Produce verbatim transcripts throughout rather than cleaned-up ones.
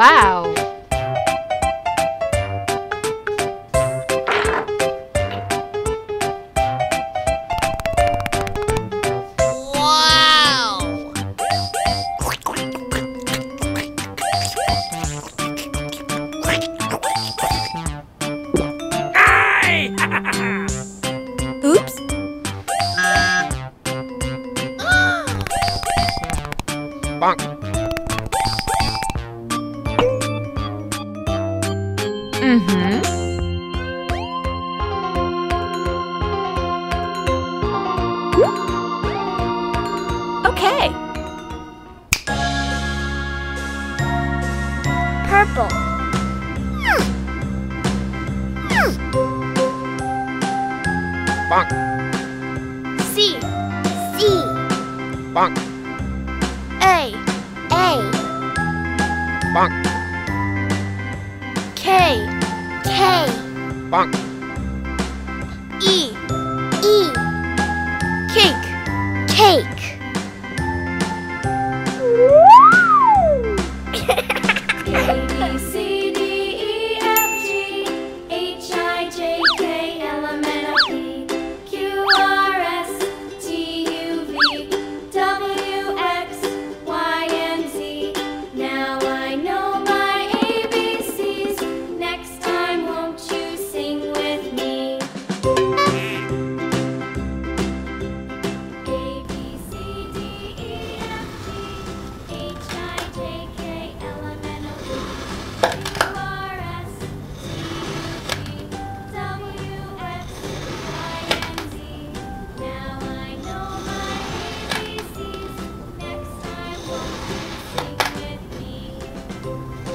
Wow! Oops! Bonk. Mm-hmm. Okay. Purple. Bonk. C. C. Bonk. A. A. Bonk. K. K. Bonk. E. E. Cake. Cake. A, B, C, D, E, F, G, H, I, J, K, L, M, N, O, P, Q, R, S, T, U, V, W, X, Y, and Z. Now I know my A B Cs. Next time, won't you sing with me? A, B, C, D, E, F, G, H, I, J, K, L, M, N, O, P, Q, R, S, T, U, V, W, X, Y, and Z. Now I know my A B Cs. Next time, won't you sing with me?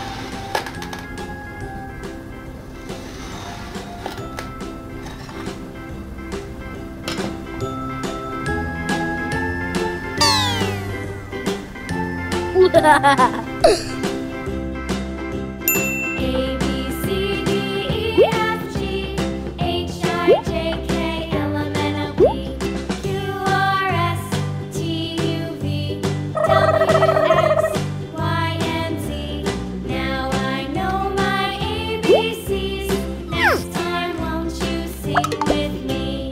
A, B, C, D, E, F, G, H, I, J, K, L, M, N, O, P, Q, R, S, T, U, V, W, X, Y, and Z. Now I know my A B Cs. Next time, won't you sing with me?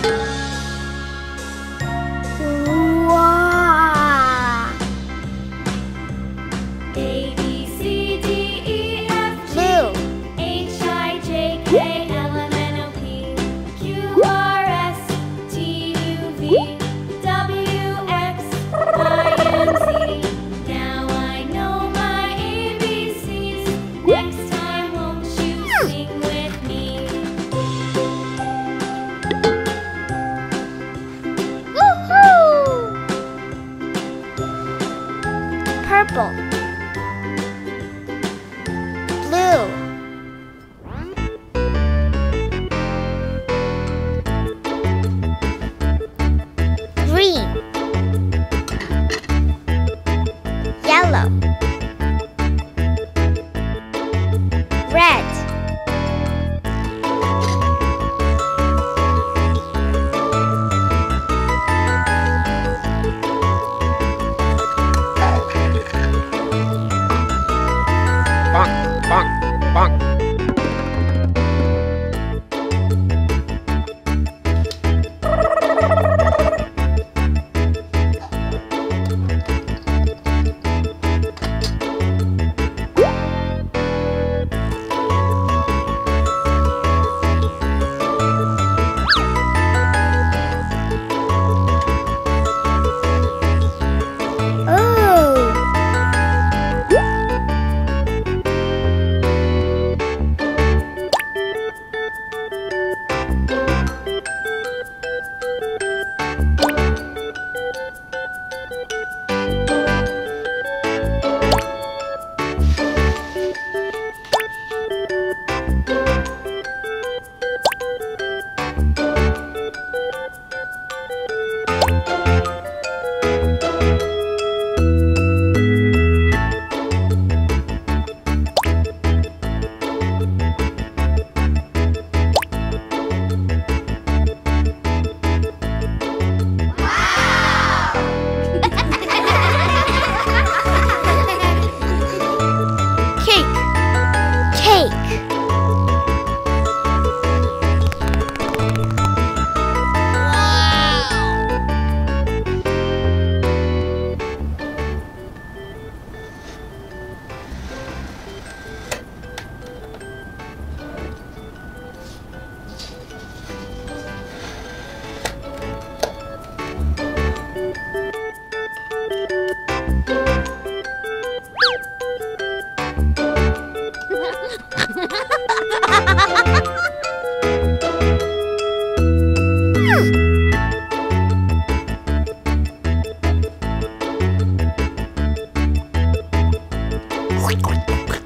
Wow. A, B, C, D, E, F, G, Blue. H, I, J, K, L, M, N, O, P, Q, R, S, T, U, V, W, X, Y, and Z. Now I know my A B Cs. Next time, won't you sing with me? Woohoo! Purple. Blue. Green. Yellow. Red. Bonk. Bonk. Bonk. Oh. quack, quack, quack.